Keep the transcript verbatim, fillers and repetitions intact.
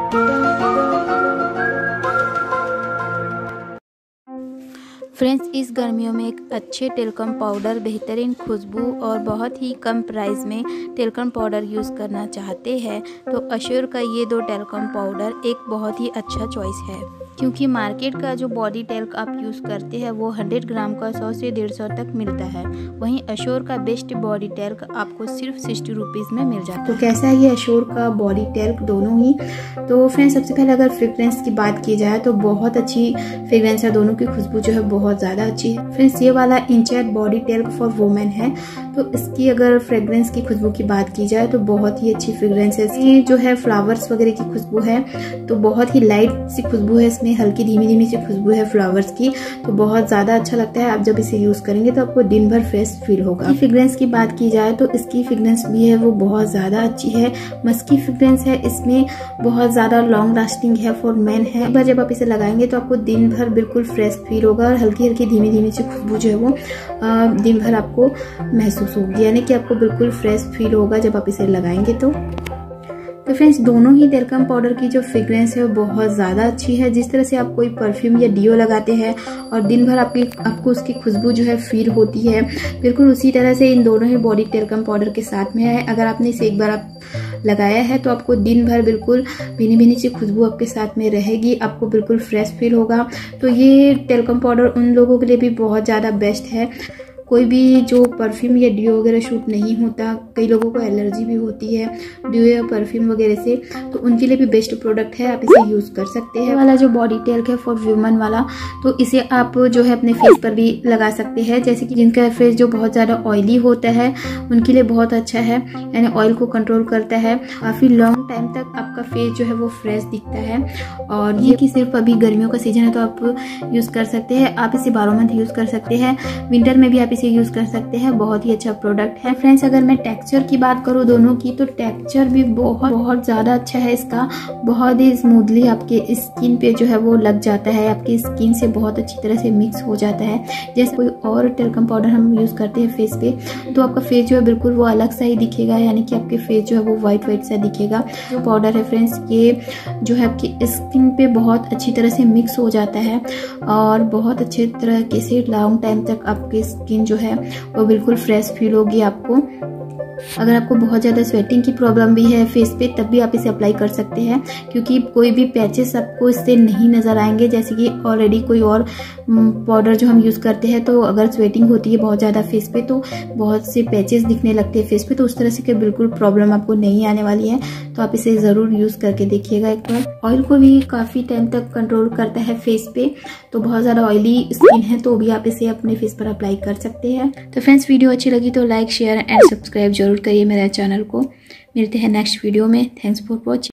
Friends, इस गर्मियों में एक अच्छे टेल्कम पाउडर, बेहतरीन खुशबू और बहुत ही कम प्राइस में टेल्कम पाउडर यूज़ करना चाहते हैं तो अश्योर का ये दो टेल्कम पाउडर एक बहुत ही अच्छा चॉइस है, क्योंकि मार्केट का जो बॉडी टेल्क आप यूज़ करते हैं वो सौ ग्राम का सौ से डेढ़ सौ तक मिलता है। वहीं अश्योर का बेस्ट बॉडी टेल्क आपको सिर्फ सिक्सटी रुपीज़ में मिल जाता है। तो कैसा है ये अश्योर का बॉडी टेल्क दोनों ही? तो फ्रेंड्स, सबसे पहले अगर फ्रेग्रेंस की बात की जाए तो बहुत अच्छी फ्रेग्रेंस है, दोनों की खुशबू जो है बहुत ज़्यादा अच्छी है। फ्रेंड्स, ये वाला Enchanteur body talc for women है, तो इसकी अगर फ्रेग्रेंस की खुशबू की बात की जाए तो बहुत ही अच्छी फ्रेग्रेंस है। इसकी जो है फ्लावर्स वगैरह की खुशबू है, तो बहुत ही लाइट सी खुशबू है, इसमें हल्की धीमी धीमी सी खुशबू है फ्लावर्स की, तो बहुत ज़्यादा अच्छा लगता है। आप जब इसे यूज़ करेंगे तो आपको दिन भर फ्रेश फील होगा। फ्रेग्रेंस की बात की जाए तो इसकी फ्रेग्रेंस भी है वो बहुत ज़्यादा अच्छी है, मस्की फ्रेग्रेंस है, इसमें बहुत ज़्यादा लॉन्ग लास्टिंग है, फॉर मैन है। एक बार जब आप इसे लगाएंगे तो आपको दिन भर बिल्कुल फ्रेश फील होगा और हल्की हल्की धीमी धीमी सी खुशबू जो है वो दिन भर आपको महसूस होगी, यानी कि आपको बिल्कुल फ्रेश फील होगा जब आप इसे लगाएंगे तो तो फ्रेंड्स, दोनों ही टेल्कम पाउडर की जो फ्रेग्रेंस है वो बहुत ज़्यादा अच्छी है। जिस तरह से आप कोई परफ्यूम या डियो लगाते हैं और दिन भर आपकी आपको उसकी खुशबू जो है फील होती है, बिल्कुल उसी तरह से इन दोनों ही बॉडी टेल्कम पाउडर के साथ में है। अगर आपने इसे एक बार आप लगाया है तो आपको दिन भर बिल्कुल भीनी भीनी सी खुशबू आपके साथ में रहेगी, आपको बिल्कुल फ्रेश फील होगा। तो ये टेल्कम पाउडर उन लोगों के लिए भी बहुत ज़्यादा बेस्ट है, कोई भी जो परफ्यूम या डियो वगैरह शूट नहीं होता, कई लोगों को एलर्जी भी होती है डियो या परफ्यूम वगैरह से, तो उनके लिए भी बेस्ट प्रोडक्ट है, आप इसे यूज़ कर सकते हैं। वाला जो बॉडी टेल्क है फॉर वुमेन वाला, तो इसे आप जो है अपने फेस पर भी लगा सकते हैं, जैसे कि जिनका फेस जो बहुत ज़्यादा ऑयली होता है उनके लिए बहुत अच्छा है, यानी ऑयल को कंट्रोल करता है, काफ़ी लॉन्ग टाइम तक आपका फेस जो है वो फ्रेश दिखता है। और ये कि सिर्फ अभी गर्मियों का सीजन है तो आप यूज़ कर सकते हैं, आप इसे बारह मंथ यूज़ कर सकते हैं, विंटर में भी आप इसे यूज कर सकते हैं, बहुत ही अच्छा प्रोडक्ट है। फ्रेंड्स, अगर मैं टेक्सचर की बात करूँ दोनों की, तो टेक्सचर भी बहुत बहुत ज्यादा अच्छा है इसका, बहुत ही स्मूथली आपके स्किन पे जो है वो लग जाता है, आपकी स्किन से बहुत अच्छी तरह से मिक्स हो जाता है। जैसे कोई और टेल्कम पाउडर हम यूज करते हैं फेस पे तो आपका फेस जो है बिल्कुल वो अलग सा ही दिखेगा, यानी कि आपके फेस जो है वो व्हाइट व्हाइट सा दिखेगा। जो पाउडर है फ्रेंड्स, ये जो है आपकी स्किन पे बहुत अच्छी तरह से मिक्स हो जाता है और बहुत अच्छे तरीके से लॉन्ग टाइम तक आपकी स्किन जो है वो बिल्कुल फ्रेश फील होगी आपको। अगर आपको बहुत ज़्यादा स्वेटिंग की प्रॉब्लम भी है फेस पे तब भी आप इसे अप्लाई कर सकते हैं, क्योंकि कोई भी पैचेस आपको इससे नहीं नज़र आएंगे। जैसे कि ऑलरेडी कोई और पाउडर जो हम यूज़ करते हैं तो अगर स्वेटिंग होती है बहुत ज़्यादा फेस पे तो बहुत से पैचेस दिखने लगते हैं फेस पे, तो उस तरह से कि बिल्कुल प्रॉब्लम आपको नहीं आने वाली है। तो आप इसे ज़रूर यूज़ करके देखिएगा एक बार। ऑयल को भी काफ़ी टाइम तक कंट्रोल करता है फेस पे, तो बहुत ज़्यादा ऑयली स्किन है तो भी आप इसे अपने फेस पर अप्लाई कर सकते हैं। तो फ्रेंड्स, वीडियो अच्छी लगी तो लाइक शेयर एंड सब्सक्राइब जरूर करिए मेरे चैनल को। मिलते हैं नेक्स्ट वीडियो में। Thanks for watching.